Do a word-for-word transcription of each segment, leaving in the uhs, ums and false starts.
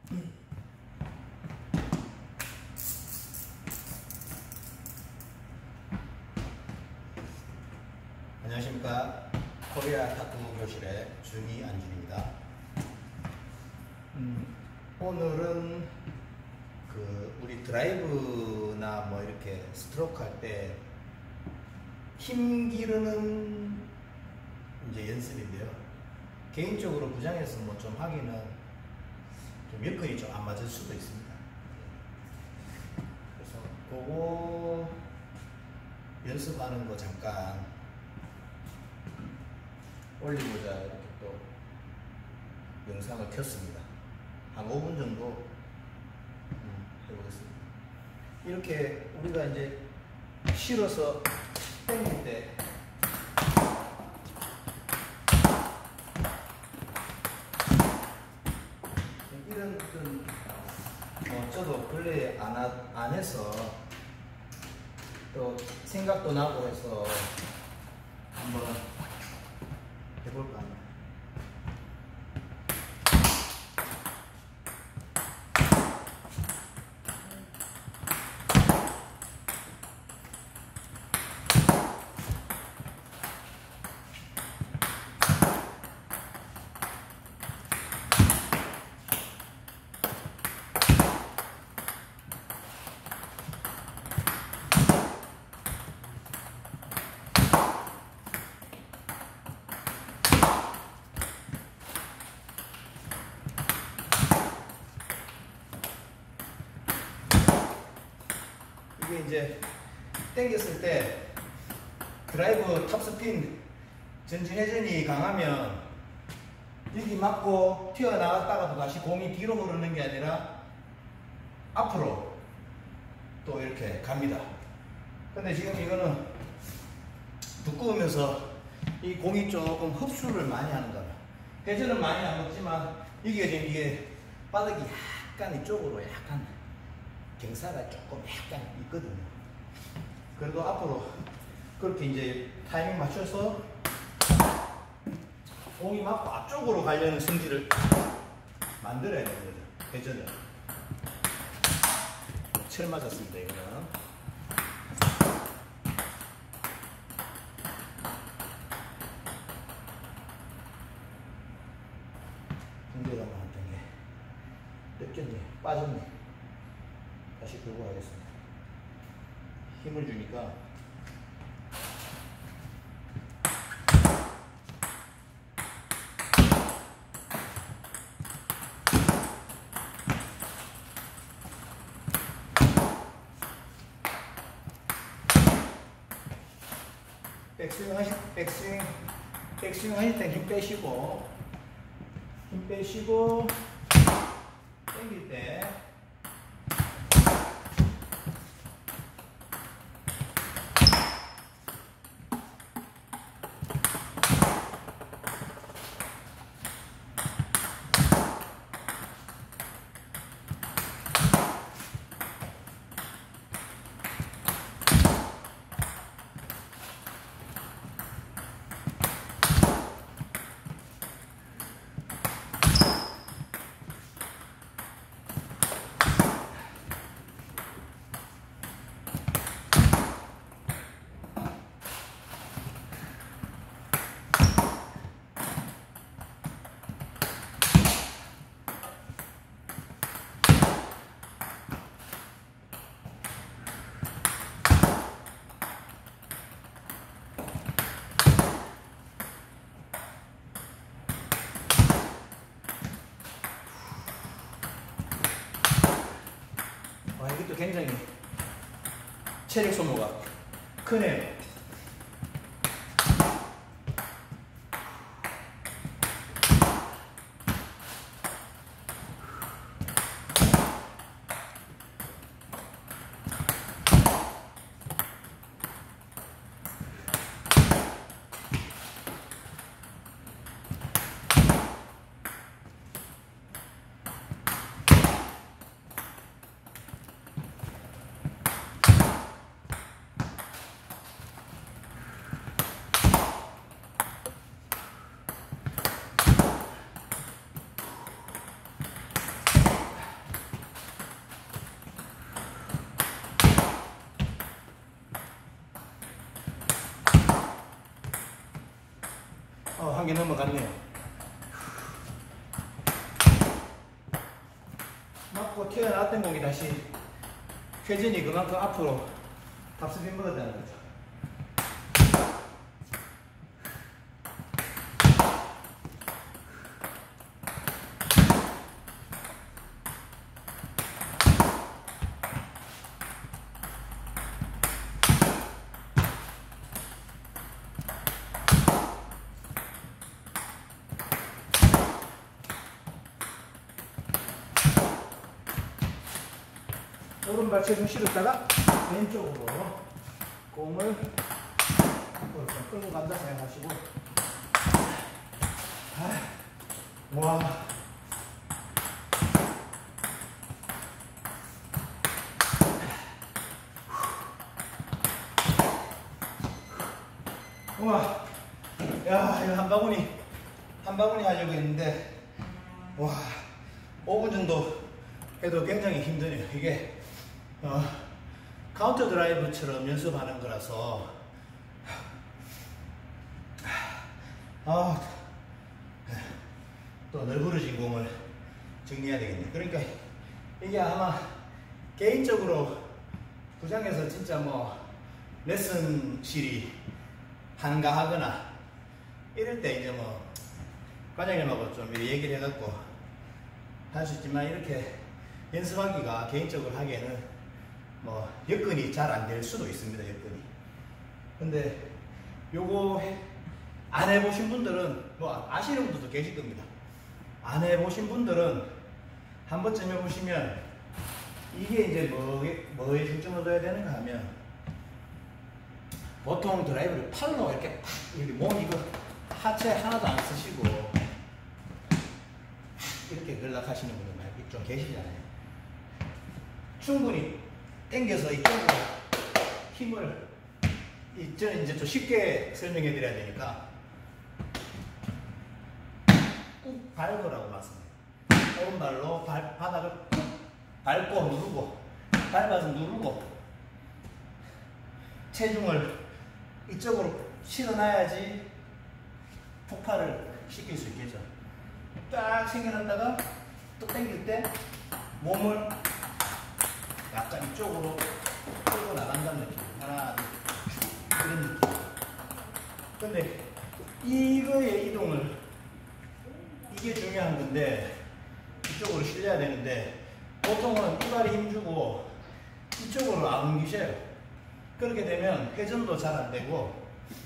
안녕하십니까. 코리아 타투 교실의 준이 안준입니다. 음, 오늘은 그 우리 드라이브나 뭐 이렇게 스트로크 할 때 힘 기르는 이제 연습인데요. 개인적으로 부장에서 뭐 좀 하기는 좀 여건이 좀 안 맞을 수도 있습니다. 그래서 그거 연습하는 거 잠깐 올리고자 이렇게 또 영상을 켰습니다. 한 오 분 정도 음, 해보겠습니다. 이렇게 우리가 이제 실어서 당길 때 이런 어떤 어, 저도 근래에 안, 하, 안 해서 또 생각도 나고 해서 한번 해볼까 합니다. 이게 이제 당겼을 때 드라이브 탑스핀 전진회전이 강하면 여기 맞고 튀어나갔다가도 다시 공이 뒤로 흐르는 게 아니라 앞으로 또 이렇게 갑니다. 근데 지금 이거는 두꺼우면서 이 공이 조금 흡수를 많이 하는 거예요. 회전은 많이 안 먹지만 이게 지금 이게 바닥이 약간 이쪽으로 약간 경사가 조금 약간 있거든요. 그래도 앞으로 그렇게 이제 타이밍 맞춰서 공이 맞고 앞쪽으로 가려는 성질을 만들어야 되는 거죠. 회전을. 철 맞았습니다, 이거는. 공대감을 한 통에 느꼈네, 빠졌네. 다시 들고 가겠습니다. 힘을 주니까 백스윙 하실, 백스윙, 백스윙 하실 때 힘 빼시고, 힘 빼시고, 당길 때 이것도 굉장히 체력 소모가 크네요. 개 넘어갔네요. 맞고 튀어나왔던 공이 다시 회전이 그만큼 앞으로 탑스핀 먹었다는 거죠. 오른발 체중 실었다가 왼쪽으로 공을 앞으로 좀 끌고 간다 생각하시고, 아, 와, 우와, 야, 이거 한 바구니 한 바구니 하려고 했는데, 와, 오 분 정도 해도 굉장히 힘드네요. 이게 어, 카운터 드라이브처럼 연습하는 거라서, 아, 또 널브러진 공을 정리해야 되겠네. 그러니까 이게 아마 개인적으로 구장에서 진짜 뭐 레슨실이 한가하거나 이럴 때 이제 뭐 과장님하고 좀 얘기를 해갖고 할 수 있지만, 이렇게 연습하기가 개인적으로 하기에는 뭐 여건이 잘 안 될 수도 있습니다. 여건이. 근데 요거 안 해보신 분들은, 뭐 아시는 분들도 계실 겁니다. 안 해보신 분들은 한 번쯤 해보시면, 이게 이제 뭐에, 뭐에 중점을 둬야 되는가 하면, 보통 드라이브를 팔로 이렇게 팍, 이렇게 몸 이거 하체 하나도 안 쓰시고 이렇게 연락하시는 분들 좀 계시잖아요. 충분히 당겨서 이쪽으로 힘을, 이, 저는 이제 좀 쉽게 설명해 드려야 되니까, 꾹 밟으라고 말씀해요. 오른발로 발, 바닥을 꾹 밟고 누르고, 밟아서 누르고, 체중을 이쪽으로 실어놔야지 폭발을 시킬 수 있겠죠. 딱 생겨났다가 또 당길 때 몸을 약간 이쪽으로 끌고 나간다는 느낌. 하나, 둘, 이런 느낌. 근데 이거의 이동을, 이게 중요한 건데, 이쪽으로 실려야 되는데, 보통은 이발에 힘주고 이쪽으로 안 옮기셔요. 그렇게 되면 회전도 잘 안 되고,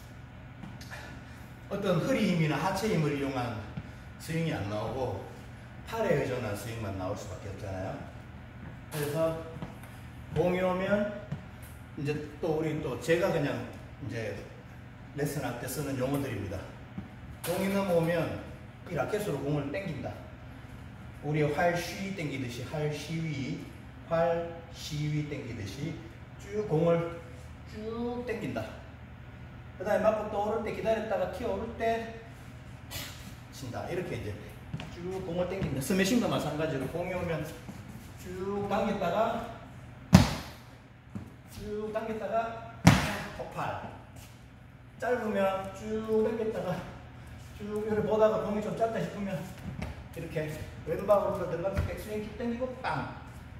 어떤 허리 힘이나 하체 힘을 이용한 스윙이 안 나오고, 팔에 의존한 스윙만 나올 수밖에 없잖아요. 그래서 공이 오면, 이제 또 우리 또 제가 그냥 이제 레슨할 때 쓰는 용어들입니다. 공이 넘어오면 이 라켓으로 공을 당긴다. 우리 활 쉬위 당기듯이, 활 시위, 활 시위 당기듯이 쭉 공을 쭉 당긴다. 그 다음에 맞고 또 오를 때 기다렸다가 튀어 오를 때 친다. 이렇게 이제 쭉 공을 당긴다. 스매싱도 마찬가지로 공이 오면 쭉 당겼다가 쭉 당겼다가 폭발. 짧으면 쭉 당겼다가 쭉 이렇게 보다가 공이 좀 짧다 싶으면 이렇게 왼발으로 들어가서 백스윙 쭉 당기고 빵.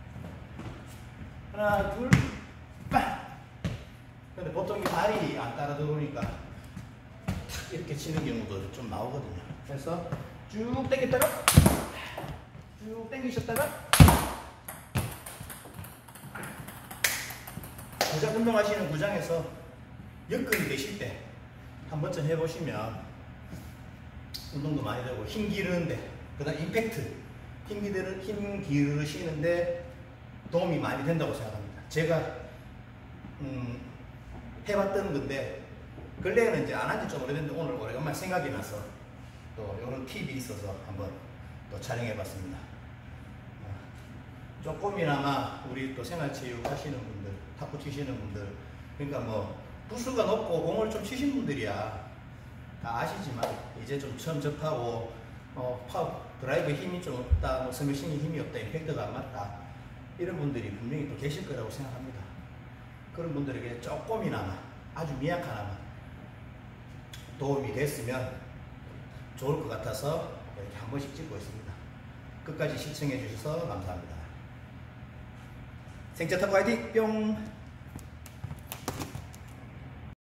하나 둘 빵. 근데 보통 이 발이 안 따라 들어오니까 탁 이렇게 치는 경우도 좀 나오거든요. 그래서 쭉 당겼다가 쭉 당기셨다가, 구장 운동하시는 구장에서 여건이 되실 때 한 번쯤 해보시면 운동도 많이 되고 힘 기르는데, 그 다음 임팩트, 힘, 기르, 힘 기르시는데 도움이 많이 된다고 생각합니다. 제가 음, 해봤던 건데, 근래에는 이제 안 한 지 좀 오래됐는데 오늘 오래간만에 생각이 나서 또 이런 팁이 있어서 한번 또 촬영해봤습니다. 조금이나마 우리 또 생활체육 하시는 분들, 탁구 치시는 분들, 그러니까 뭐 부수가 높고 공을 좀 치신 분들이야 다 아시지만, 이제 좀 처음 접하고 어, 파워, 드라이브 힘이 좀 없다, 뭐 스매싱이 힘이 없다, 임팩트가 안 맞다, 이런 분들이 분명히 또 계실 거라고 생각합니다. 그런 분들에게 조금이나마, 아주 미약하나마 도움이 됐으면 좋을 것 같아서 이렇게 한 번씩 찍고 있습니다. 끝까지 시청해 주셔서 감사합니다. 생차타고 화이팅! 뿅!